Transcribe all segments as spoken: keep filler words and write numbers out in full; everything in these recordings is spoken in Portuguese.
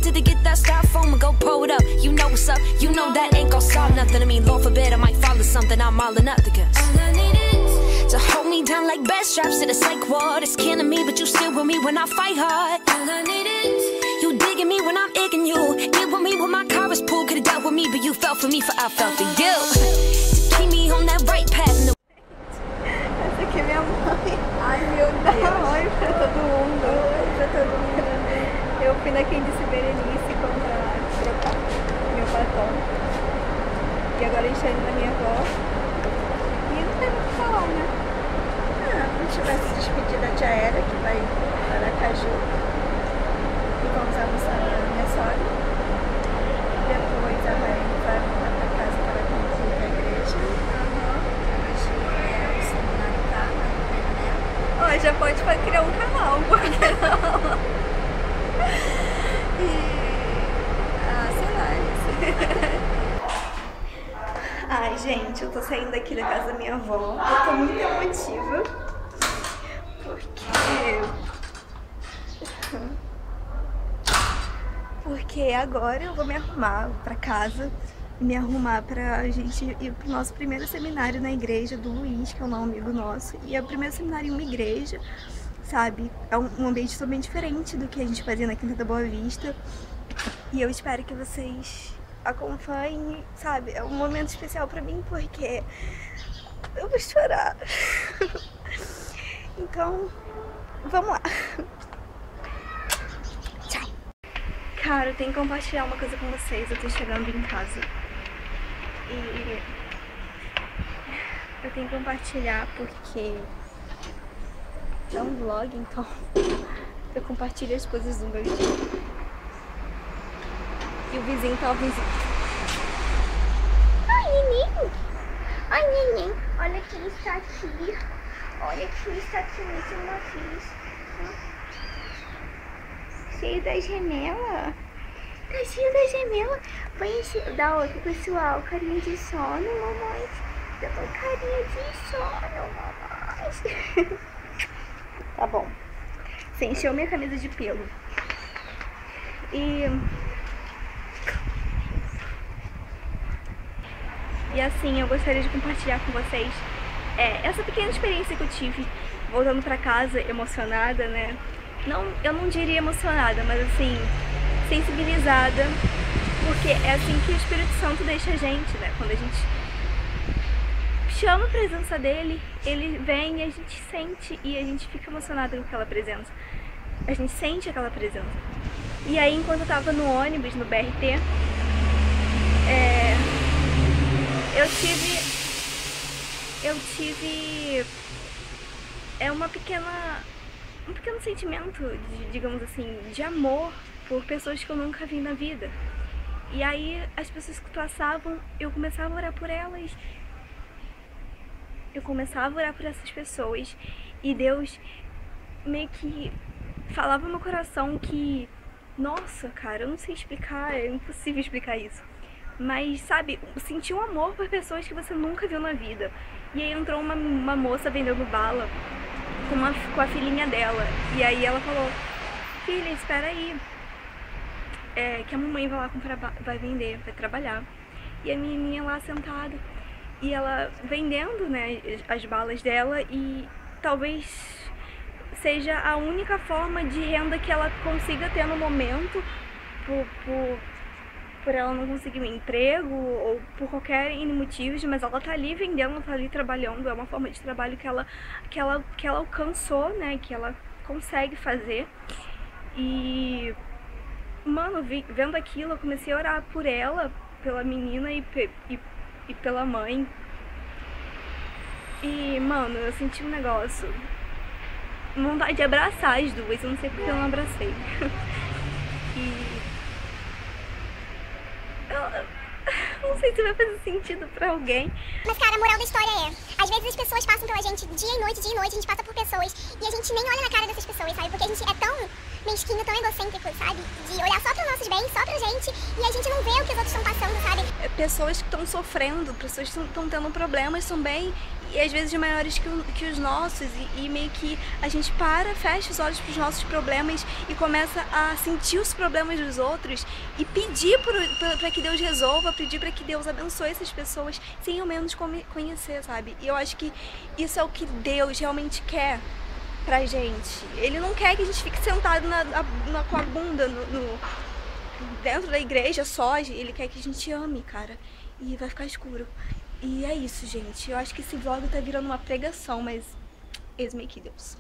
to get that styrofoam and go pull it up. You know what's up, you know that ain't gon' solve nothing. I mean, Lord forbid I might fall or something, I'm all or nothing. Cause all I need is to hold me down like bed straps to the psych ward. It's killing me, but you still with me when I fight hard. All I need is you digging me when I'm igging you. Get with me when my car was pulled, could've dealt with me, but you fell for me, for I fell for you. To keep me on that right path. No. Essa aqui é minha mãe. Ai, meu Deus. Oi pra todo mundo. Oi pra todo mundo. Eu fui na Candice Berenice comprar trocar meu batom. E agora a gente tá indo na minha avó. E não tem muito o que falar, né? Ah, a gente vai se despedir da tia Era, que vai para Caju. E vamos almoçar na minha sogra. Depois ela vai, vai voltar pra casa para concluir a igreja. Hoje é o seminário tá, né? Ó, já pode criar um canal, porque não? E... Ah, sei lá. Ai, gente, eu tô saindo daqui da casa da minha avó. Eu tô muito emotiva. Porque... Porque agora eu vou me arrumar pra casa. Me arrumar pra gente ir pro nosso primeiro seminário na igreja do Luiz, que é um amigo nosso. E é o primeiro seminário em uma igreja, sabe? É um ambiente totalmente diferente do que a gente fazia na Quinta da Boa Vista. E eu espero que vocês acompanhem, sabe? É um momento especial pra mim porque eu vou chorar. Então, vamos lá. Tchau. Cara, eu tenho que compartilhar uma coisa com vocês. Eu tô chegando em casa. E eu tenho que compartilhar porque é um vlog, então eu compartilho as coisas do meu dia. E o vizinho tá o vizinho. Ai, neném! Ai, neném! Olha quem está aqui. Olha quem está aqui nesse navio. Cheio da janela. Tá cheio da janela. Põe da outra, pessoal. Carinha de sono, mamãe. Eu tô carinha de sono, mamãe. Tá bom. Você encheu minha camisa de pelo. E... E assim, eu gostaria de compartilhar com vocês é, essa pequena experiência que eu tive voltando pra casa emocionada, né? Não, eu não diria emocionada, mas assim, sensibilizada, porque é assim que o Espírito Santo deixa a gente, né? Quando a gente chama a presença dele, ele vem e a gente sente e a gente fica emocionado com aquela presença. A gente sente aquela presença. E aí, enquanto eu tava no ônibus, no B R T, é... eu tive, eu tive é uma pequena, um pequeno sentimento, de, digamos assim, de amor por pessoas que eu nunca vi na vida. E aí as pessoas que passavam, eu começava a orar por elas, eu começava a orar por essas pessoas e Deus meio que falava no meu coração que, nossa, cara, eu não sei explicar, é impossível explicar isso. Mas, sabe, sentir um amor por pessoas que você nunca viu na vida. E aí entrou uma, uma moça vendendo bala com, uma, com a filhinha dela. E aí ela falou, filha, espera aí, é, que a mamãe vai lá comprar, vai vender, vai trabalhar. E a menininha lá sentada. E ela vendendo, né, as balas dela. E talvez seja a única forma de renda que ela consiga ter no momento, por... por por ela não conseguir um emprego ou por qualquer N motivos, mas ela tá ali vendendo, ela tá ali trabalhando, é uma forma de trabalho que ela, que ela, que ela alcançou, né, que ela consegue fazer. E, mano, vi, vendo aquilo, eu comecei a orar por ela, pela menina e, e, e pela mãe. E, mano, eu senti um negócio, vontade de abraçar as duas, eu não sei porque eu não abracei. E... Eu não sei se vai fazer sentido pra alguém. Mas, cara, a moral da história é, às vezes as pessoas passam pela gente dia e noite, dia e noite, a gente passa por pessoas e a gente nem olha na cara dessas pessoas, sabe? Porque a gente é tão mesquinho, tão egocêntrico, sabe? De olhar só para os nossos bens, só pra gente, e a gente não vê o que os outros estão passando, sabe? Pessoas que estão sofrendo, pessoas que estão tendo problemas também, e às vezes maiores que, o, que os nossos, e, e meio que a gente para, fecha os olhos para os nossos problemas e começa a sentir os problemas dos outros e pedir para que Deus resolva, pedir para que Deus abençoe essas pessoas sem ao menos conhecer, sabe? E eu acho que isso é o que Deus realmente quer pra gente. Ele não quer que a gente fique sentado na, na, com a bunda no, no, dentro da igreja só, ele quer que a gente ame, cara. E vai ficar escuro. E é isso, gente. Eu acho que esse vlog tá virando uma pregação, mas eis-me aqui, Deus.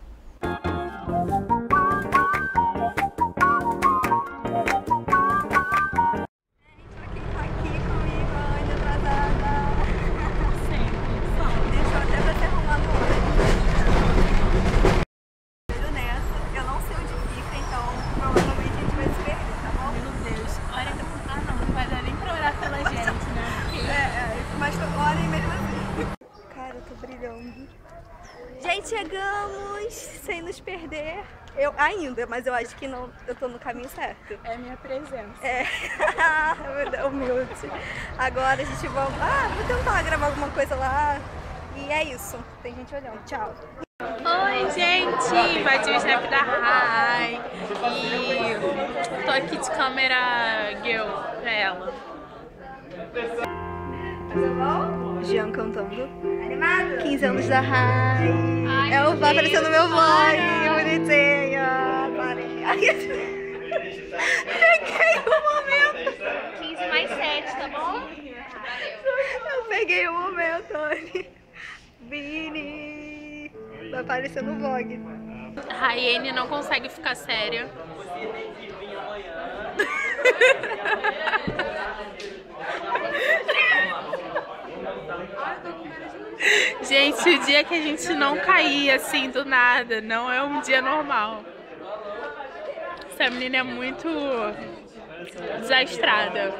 Gente, chegamos sem nos perder. Eu ainda, mas eu acho que não, eu tô no caminho certo. É minha presença. É. Humilde. Agora a gente vai. Ah, vou tentar gravar alguma coisa lá. E é isso. Tem gente olhando. Tchau. Oi, gente! Invadi o Snap da Rai. E tô aqui de câmera girl pra ela. Tudo bom? Jean cantando. Animado? quinze anos da Rai. Ai, é o vai aparecer no meu vlog. para. Bonitinha. Parei. Peguei o momento. quinze mais sete, tá bom? Eu peguei o momento, Anny. Vini. Vai aparecer no vlog. Raiane não consegue ficar séria. Gente, o dia que a gente não cair assim do nada, não é um dia normal. Essa menina é muito desastrada.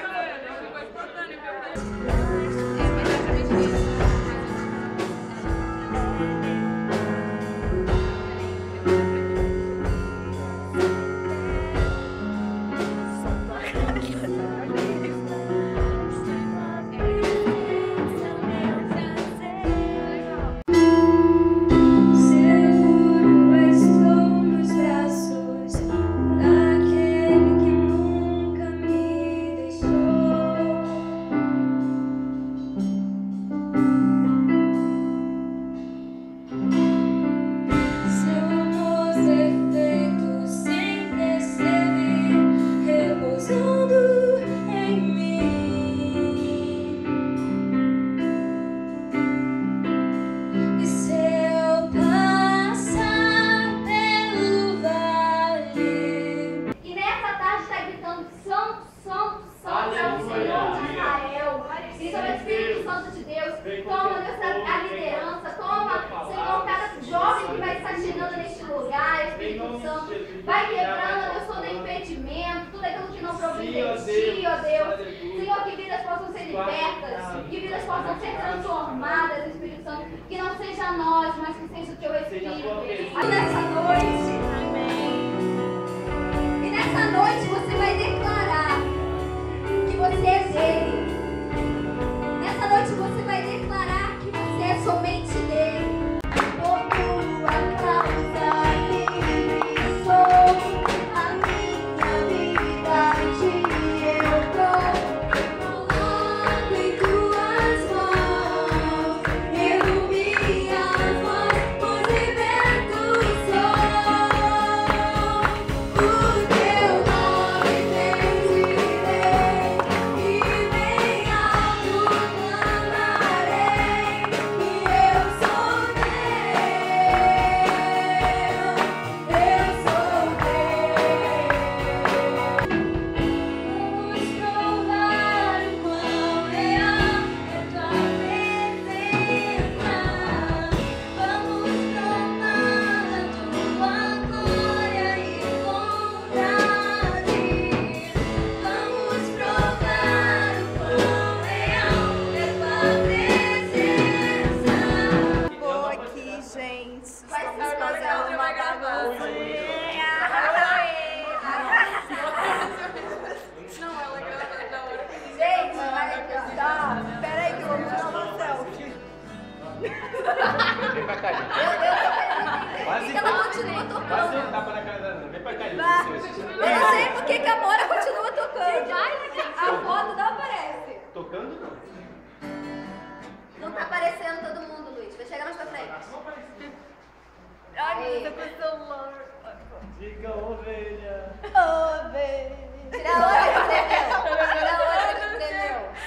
Toma, Deus, a liderança. Toma, Senhor, cada jovem que vai estar chegando neste lugar, Espírito Santo, vai quebrando, Deus, todo impedimento, tudo aquilo que não provém de ti, ó Deus. Senhor, que vidas possam ser libertas, que vidas possam ser transformadas, Espírito Santo. Que não seja nós, mas que seja o teu Espírito. E nessa noite, e nessa noite você vai declarar que você é dele. Nessa noite você vai declarar que você é somente dele. Por tua causa livre sou, a minha vida em ti eu dou. Coloco em tuas mãos, eu minha voz, pois liberto sou. O teu nome Oi. Diga ovelha. Ovelha. Tira a hora que tremeu. Tira a hora que tremeu.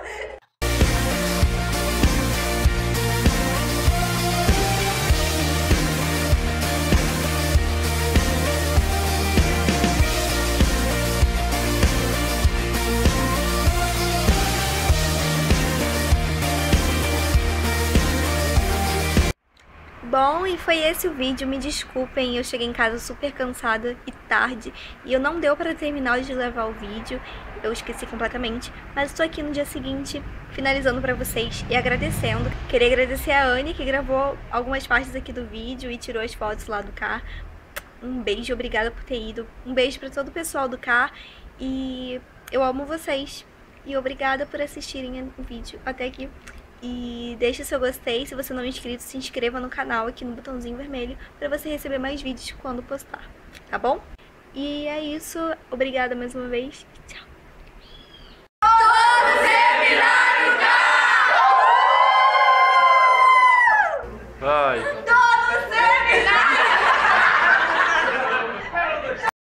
Bom, e foi esse o vídeo, me desculpem, eu cheguei em casa super cansada e tarde e eu não deu para terminar de gravar o vídeo, eu esqueci completamente, mas estou aqui no dia seguinte finalizando para vocês e agradecendo. Queria agradecer a Anne que gravou algumas partes aqui do vídeo e tirou as fotos lá do carro. Um beijo, obrigada por ter ido, um beijo para todo o pessoal do carro e eu amo vocês e obrigada por assistirem o vídeo até aqui. E deixe seu gostei, se você não é inscrito, se inscreva no canal aqui no botãozinho vermelho para você receber mais vídeos quando postar, tá bom? E é isso, obrigada mais uma vez, tchau!